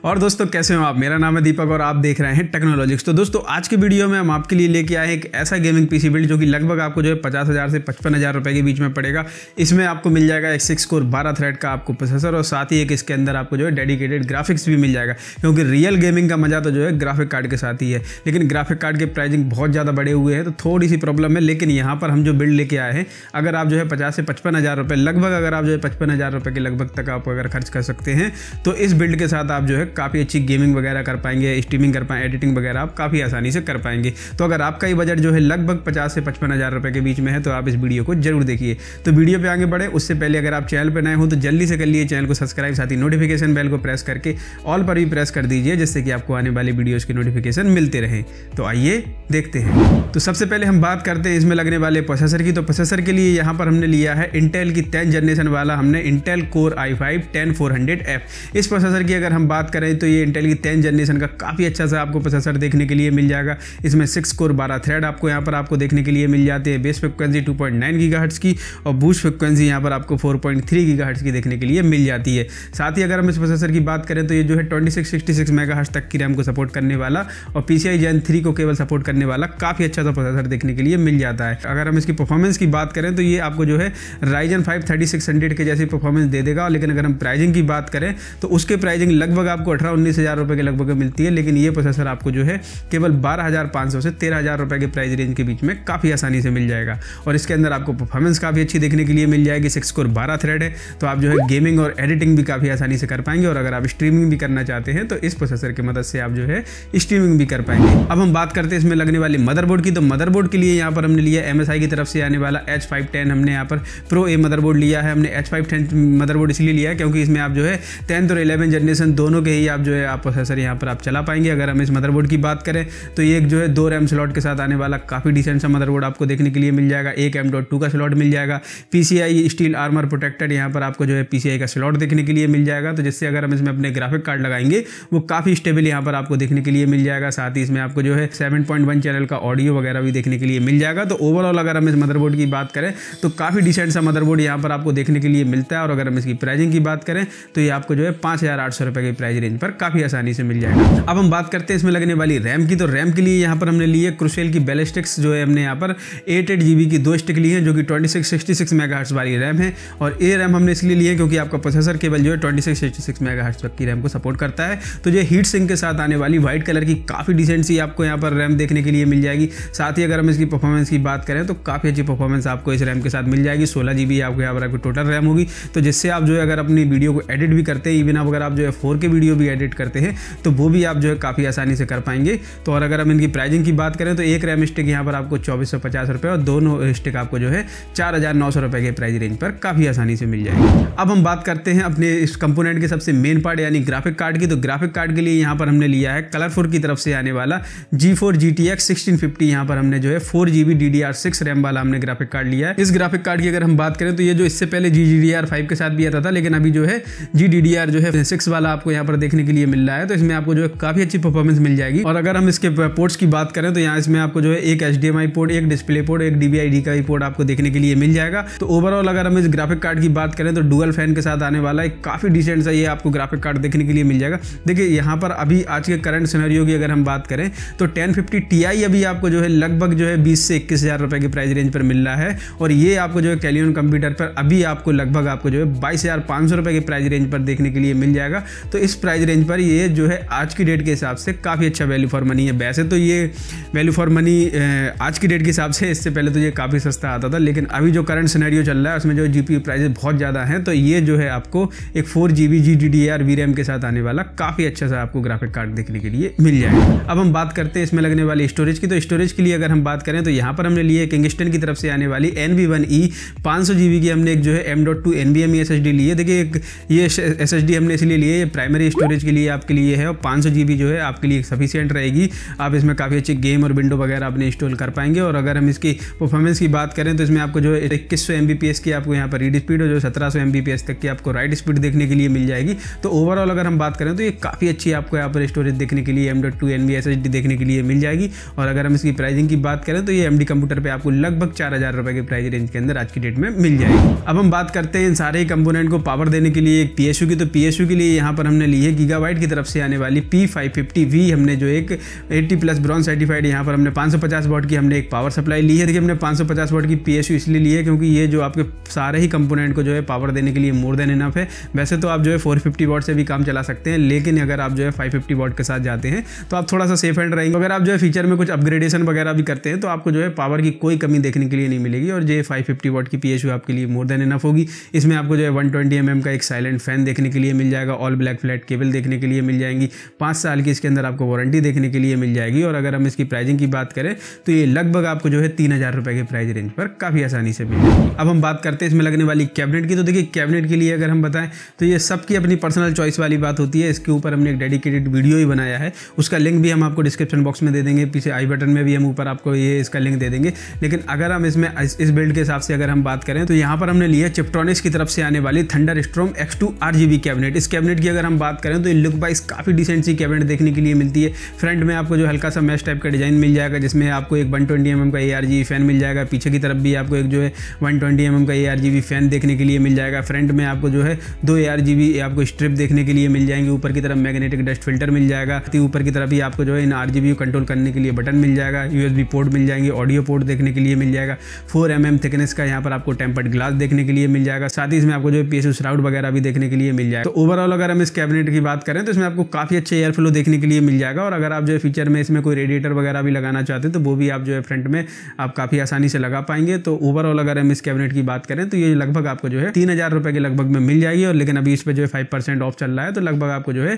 और दोस्तों कैसे हो आप। मेरा नाम है दीपक और आप देख रहे हैं टेक्नोलॉजिक्स। तो दोस्तों आज की वीडियो में हम आपके लिए लेके आए हैं एक ऐसा गेमिंग पीसी बिल्ड जो कि लगभग आपको जो है 50,000 से 55,000 रुपए के बीच में पड़ेगा। इसमें आपको मिल जाएगा एक 6 कोर 12 थ्रेड का आपको प्रोसेसर और साथ ही एक इसके अंदर आपको जो है डेडिकेटेड ग्राफिक्स भी मिल जाएगा, क्योंकि रियल गेमिंग का मजा तो जो है ग्राफिक कार्ड के साथ ही है। लेकिन ग्राफिक कार्ड के प्राइसिंग बहुत ज़्यादा बढ़े हुए हैं तो थोड़ी सी प्रॉब्लम है। लेकिन यहाँ पर हम जो बिल्ड लेके आए हैं, अगर आप जो है 50 से 55,000 रुपये लगभग, अगर आप जो है 55,000 रुपये के लगभग तक आप अगर खर्च कर सकते हैं तो इस बिल्ड के साथ आप जो है काफ़ी अच्छी गेमिंग वगैरह कर पाएंगे, स्ट्रीमिंग कर पाएंगे, एडिटिंग वगैरह आप काफ़ी आसानी से कर पाएंगे। तो अगर आपका ही बजट जो है लगभग 50 से 55,000 रुपये के बीच में है तो आप इस वीडियो को जरूर देखिए। तो वीडियो पे आगे बढ़े उससे पहले अगर आप चैनल पर नए हो तो जल्दी से कर लिए चैनल को सब्सक्राइब, साथ ही नोटिफिकेशन बेल को प्रेस करके ऑल पर भी प्रेस कर दीजिए, जिससे कि आपको आने वाली वीडियोज़ की नोटिफिकेशन मिलते रहे। तो आइए देखते हैं। तो सबसे पहले हम बात करते हैं इसमें लगने वाले प्रोसेसर की। तो प्रोसेसर के लिए यहाँ पर हमने लिया है इंटेल की 10th जनरेशन वाला, हमने इंटेल कोर i5 10400F। इस प्रोसेसर की अगर हम बात करें तो ये इंटेल की 10th जनरेशन का काफ़ी अच्छा सा आपको प्रोसेसर देखने के लिए मिल जाएगा। इसमें 6 कोर 12 थ्रेड आपको यहाँ पर आपको देखने के लिए मिल जाते हैं। बेस फ्रिक्वेंसी 2.9 गीगाहर्ट्ज़ की और बूस्ट फ्रिक्वेंसी यहाँ पर आपको 4.3 गीगाहर्ट्ज़ की देखने के लिए मिल जाती है। साथ ही अगर हम इस प्रोसेसर की बात करें तो ये जो है 2666 मेगाहर्ट्ज़ तक की रैम को सपोर्ट करने वाला और PCI Gen 3 को केवल सपोर्ट करने वाला काफ़ी अच्छा सा प्रोसेसर देखने के लिए मिल जाता है। अगर हम इसकी परफॉर्मेंस की बात करें तो ये आपको जो है Ryzen 5 3600 के जैसी परफॉर्मेंस दे देगा। लेकिन अगर हम प्राइसिंग की बात करें तो उसके प्राइसिंग लगभग आपको 18-19 हज़ार रुपये के लगभग मिलती है। लेकिन ये प्रोसेसर आपको जो है केवल 12,500 से 13,000 रुपये के प्राइस रेंज के बीच में काफ़ी आसानी से मिल जाएगा। और इसके अंदर आपको परफॉर्मेंस काफ़ी अच्छी देखने के लिए मिल जाएगी। 6 कोर 12 थ्रेड है तो आप जो है गेमिंग और एडिटिंग भी काफ़ी आसानी से कर पाएंगे। और अगर आप स्ट्रीमिंग भी करना चाहते हैं तो इस प्रोसेसर की मदद से आप जो है स्ट्रीमिंग भी कर पाएंगे। अब हम बात करते हैं इसमें लगने वाली मदरबोर्ड की। तो मदरबोर्ड के लिए यहाँ पर हमने लिया MSI की तरफ से आने वाला H510, हमने यहाँ पर प्रो ए मदरबोर्ड लिया है। हमने H510 मदरबोर्ड इसलिए लिया है क्योंकि इसमें आप जो है 10th और 11th जनरेशन दोनों के ही आप जो है आप प्रोसेसर यहाँ पर आप चला पाएंगे। अगर हम इस मदरबोर्ड की बात करें तो ये एक जो है 2 रैम स्लॉट के साथ आने वाला काफ़ी डिसेंट सा मदरबोर्ड आपको देखने के लिए मिल जाएगा। एक M.2 का स्लॉट मिल जाएगा। PCI स्टील आर्मर प्रोटेक्टेड यहाँ पर आपको जो है PCI का स्लॉट देखने के लिए मिल जाएगा। तो जिससे अगर हम इसमें अपने ग्राफिक कार्ड लगाएंगे वो काफ़ी स्टेबल यहाँ पर आपको देखने के लिए मिल जाएगा। साथ ही इसमें आपको जो है 7.1 चैनल का ऑडियो वगैरह भी देखने के लिए मिल जाएगा। तो ओवरऑल अगर हम इस मदरबोर्ड की बात करें तो काफ़ी डिसेंट सा मदरबोर्ड यहाँ पर आपको देखने के लिए मिलता है। और अगर हम इसकी प्राइसिंग की बात करें तो ये आपको जो है 5,800 रुपये की प्राइस रेंज पर काफ़ी आसानी से मिल जाएगा। अब हम बात करते हैं इसमें लगने वाली रैम की। तो रैम के लिए यहाँ पर हमने ली है क्रूसेल की बैलिस्टिक्स, जो है हमने यहाँ पर 8 GB की 2 स्टिक ली है, जो कि 2666 मेगाहर्ट्ज़ वाली रैम है। और ये रैम हमने इसलिए ली है क्योंकि आपका प्रोसेसर केवल जो है 2666 मेगाहर्ट्ज़ तक की रैम को सपोर्ट करता है। तो जो हीट सिंक के साथ आने वाली व्हाइट कलर की काफ़ी डिसेंट सी आपको यहाँ पर रैम देखने के लिए मिल जाएगी। साथ ही अगर हम इसकी परफॉर्मेंस की बात करें तो काफ़ी अच्छी परफॉर्मेंस आपको इस रैम के साथ मिल जाएगी। 16 GB आपको यहाँ पर आपको टोटल रैम होगी। तो जिससे आप जो है अगर अपनी वीडियो को एडिट भी करते हैं, इवन आप अगर आप जो है 4K वीडियो भी एडिट करते हैं तो वो भी आप जो है काफ़ी आसानी से कर पाएंगे। तो और अगर हम इनकी प्राइसिंग की बात करें तो एक रैम स्टिक यहाँ पर आपको 2450 रुपये और दोनों स्टिक आपको जो है 4,900 रुपये के प्राइस रेंज पर काफ़ी आसानी से मिल जाएगी। अब हम बात करते हैं अपने इस कंपोनेंट के सबसे मेन पार्ट यानी ग्राफिक कार्ड की। तो ग्राफिक कार्ड के लिए यहाँ पर हमने लिया है कलरफुल की तरफ से आने वाला G4 GTX 1650। यहाँ पर हमने जो है 4 GB DDR6 रैम वाला हमने ग्राफिक कार्ड लिया है। इस ग्राफिक कार्ड की अगर हम बात करें तो ये जो इससे पहले GDDR5 के साथ भी आता था, लेकिन अभी जो है GDDR जो है 6 वाला आपको यहाँ पर देखने के लिए मिल रहा है। तो इसमें आपको जो है काफ़ी अच्छी परफॉर्मेंस मिल जाएगी। और अगर हम इसके पोर्ट्स की बात करें तो यहाँ इसमें आपको जो है एक HDMI पोर्ट, एक डिस्प्ले पोर्ट, एक DVI-D का भी पोर्ट आपको देखने के लिए मिल जाएगा। तो ओवरऑल अगर हम इस ग्राफिक कार्ड की बात करें तो डुअल फैन के साथ आने वाला एक काफ़ी डिसेंट सा ये आपको ग्राफिक कार्ड देखने के लिए मिल जाएगा। देखिए यहाँ पर अभी आज के करंट सिनेरियो की अगर हम बात करें तो 1050 Ti अभी आपको जो है लगभग जो है 20 से 21,000 रुपये की प्राइस रेंज पर मिल रहा है। और ये आपको जो है कैलियन कंप्यूटर पर अभी आपको लगभग आपको जो है 22,500 रुपये की प्राइस रेंज पर देखने के लिए मिल जाएगा। तो इस प्राइस रेंज पर ये जो है आज की डेट के हिसाब से काफ़ी अच्छा वैल्यू फॉर मनी है। वैसे तो ये वैल्यू फॉर मनी आज की डेट के हिसाब से इससे पहले तो ये काफ़ी सस्ता आता था, लेकिन अभी जो करंट सिनेरियो चल रहा है उसमें जो GPU प्राइसेस बहुत ज़्यादा हैं। तो ये जो है आपको एक 4 GB GDDR VRAM के साथ आने वाला काफ़ी अच्छा सा आपको ग्राफिक कार्ड देखने के लिए मिल जाएगा। अब हम बात करते हैं इसमें लगने वाली स्टोरेज की। तो स्टोरेज के लिए अगर हम बात करें तो यहाँ पर हमने लिए किंगस्टन की तरफ से आने वाली NV1E 500 GB की हमने एक जो है M.2 NVMe SSD ली है। देखिए ये SSD हमने इसलिए लिए, ये प्राइमरी स्टोरेज के लिए आपके लिए है और 500 GB जो है आपके लिए सफिशिएंट रहेगी। आप इसमें काफ़ी अच्छी गेम और विंडो वगैरह अपने इंस्टॉल कर पाएंगे। और अगर हम इसकी परफॉर्मेंस की बात करें तो इसमें आपको जो है 2100 Mbps की आपको यहाँ पर रीड स्पीड और जो 1700 Mbps तक की आपको राइट स्पीड देखने के लिए मिल जाएगी। तो ओवरऑल अगर हम बात करें तो ये काफ़ी अच्छी आपको यहाँ पर स्टोरेज देखने के लिए M.2 NVMe SSD देखने के लिए मिल जाएगी। और अगर हम इसकी प्राइसिंग की बात करें तो ये AMD कंप्यूटर पे आपको लगभग 4,000 रुपये के प्राइस रेंज के अंदर आज की डेट में मिल जाएगी। अब हम बात करते हैं इन सारे कंपोनेंट को पावर देने के लिए एक PSU की। तो PSU के लिए यहाँ पर हमने ली है है गीगाबाइट की तरफ से आने वाली P550V। हमने जो एक 80+ ब्रॉन्ज सर्टिफाइड, यहाँ पर हमने 550 वॉट की हमने एक पावर सप्लाई ली है। देखिए हमने 550 वॉट की PSU इसलिए ली है क्योंकि ये जो आपके सारे ही कंपोनेंट को जो है पावर देने के लिए मोर देन इनफ है। वैसे तो आप जो है 450 वॉट से भी काम चला सकते हैं, लेकिन अगर आप जो है 550 वॉट के साथ जाते हैं तो आप थोड़ा सा सेफ हैंड रहेंगे। अगर आप जो है फीचर में कुछ अपग्रेडेशन वगैरह भी करते हैं तो आपको जो है पावर की कोई कमी देखने के लिए नहीं मिलेगी। और जो 550 वॉट की PSU आपके लिए मोर देन इनफ होगी। इसमें आपको जो है 120 mm का एक साइलेंट फैन देखने के लिए मिल जाएगा, ऑल ब्लैक फ्लैट केबल देखने के लिए मिल जाएंगी, 5 साल की इसके अंदर आपको वारंटी देखने के लिए मिल जाएगी। और अगर हम इसकी प्राइसिंग की बात करें तो ये लगभग आपको जो है 3000 रुपये के प्राइस रेंज पर काफ़ी आसानी से मिलेगी। अब हम बात करते हैं इसमें लगने वाली कैबिनेट की। तो देखिए कैबिनेट के लिए अगर हम बताएं तो ये सबकी अपनी पर्सनल चॉइस वाली बात होती है। इसके ऊपर हमने एक डेडिकेटेड वीडियो ही बनाया है, उसका लिंक भी हम आपको डिस्क्रिप्शन बॉक्स में दे देंगे, पीछे आई बटन में भी हम ऊपर आपको ये इसका लिंक दे देंगे। लेकिन अगर हम इसमें इस बिल्ड के हिसाब से अगर हम बात करें तो यहाँ पर हमने लिया चिप्ट्रॉनिक्स की तरफ से आने वाली थंडरस्टॉर्म X2 RGB कैबिनेट। इस कैबिनेट की अगर हम बात करें तो ये लुक वाइज काफ़ी डिसेंट सी कैबिनेट देखने के लिए मिलती है। फ्रंट में आपको जो हल्का सा मैश टाइप का डिजाइन मिल जाएगा, जिसमें आपको एक 120 mm का ARGB फैन मिल जाएगा। पीछे की तरफ भी आपको एक जो है 120 mm का ARGB फैन देखने के लिए मिल जाएगा। फ्रंट में आपको जो है 2 ARGB आपको स्ट्रिप देखने के लिए मिल जाएंगे। ऊपर की तरफ मैग्नेटिक डस्ट फिल्टर मिल जाएगा। ऊपर की तरफ ही आपको जो है इन RGB को कंट्रोल करने के लिए बटन मिल जाएगा। USB पोर्ट मिल जाएंगे, ऑडियो पोर्ट देखने के लिए मिल जाएगा। 4 mm थिकनेस का यहाँ पर आपको टेम्पर्ड ग्लास देखने के लिए मिल जाएगा। साथ ही इसमें आपको जो PSU श्राउड वगैरह भी देखने के लिए मिल जाएगा। तो ओवरऑल अगर हम इस कैबिनेट की बात करें तो इसमें आपको काफ़ी अच्छे एयर फ्लो देखने के लिए मिल जाएगा। और अगर आप जो है फीचर में इसमें कोई रेडिएटर वगैरह भी लगाना चाहते हैं तो वो भी आप जो है फ्रंट में आप काफ़ी आसानी से लगा पाएंगे। तो ओवरऑल अगर हम इस कैबिनेट की बात करें तो ये लगभग आपको जो है 3000 रुपये के लगभग में मिल जाएगी। और लेकिन अभी इस पर जो है 5% ऑफ चल रहा है, तो लगभग आपको जो है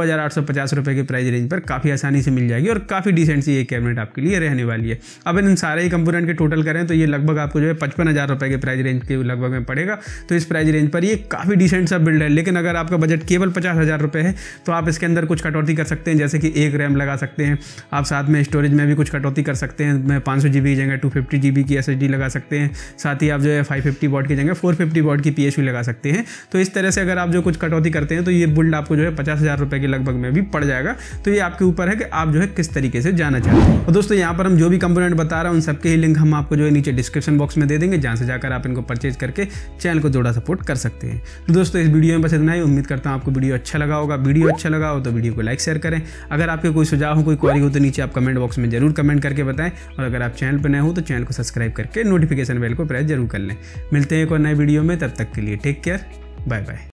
2850 रुपये के प्राइस रेंज पर काफ़ी आसानी से मिल जाएगी। और काफ़ी डिसेंट सी ये कैबिनेट आपके लिए रहने वाली है। अब इन सारे ही कंपोनेंट के टोटल करें तो ये लगभग आपको जो है 55,000 रुपये के प्राइस रेंज के लगभग में पड़ेगा। तो इस प्राइस रेंज पर ये काफ़ी डिसेंट सा बिल्ड है। लेकिन अगर आपका बजट केवल 50,000 रुपये है तो आप इसके अंदर कुछ कटौती कर सकते हैं, जैसे कि 1 रैम लगा सकते हैं आप, साथ में स्टोरेज में भी कुछ कटौती कर सकते हैं। मैं 500 GB की जगह 250 GB की SSD लगा सकते हैं। साथ ही आप जो है 550 वॉट की जगह 450 वॉट की PSU लगा सकते हैं। तो इस तरह से अगर आप जो कुछ कटौती करते हैं तो ये बिल्ड आपको जो है 50,000 रुपये के लगभग में भी पड़ जाएगा। तो ये आपके ऊपर है कि आप जो है किस तरीके से जाना चाहते हैं। और दोस्तों यहाँ पर हम जो भी कंपोनेंट बता रहे हैं उन सबके ही लिंक हम आपको जो है नीचे डिस्क्रिप्शन बॉक्स में दे देंगे, जहाँ से जाकर आप इनको परचेज करके चैनल को थोड़ा सपोर्ट कर सकते हैं। तो दोस्तों इस वीडियो में बस इतना ही। उम्मीद करता हूँ आपको वीडियो अच्छा लगा होगा। वीडियो अच्छा लगा हो तो वीडियो को लाइक शेयर करें। अगर आपके कोई सुझाव हो, कोई क्वेरी हो तो नीचे आप कमेंट बॉक्स में जरूर कमेंट करके बताएं। और अगर आप चैनल पर नए हो तो चैनल को सब्सक्राइब करके नोटिफिकेशन बेल को प्रेस जरूर कर लें। मिलते हैं एक और नए वीडियो में, तब तक के लिए टेक केयर, बाय बाय।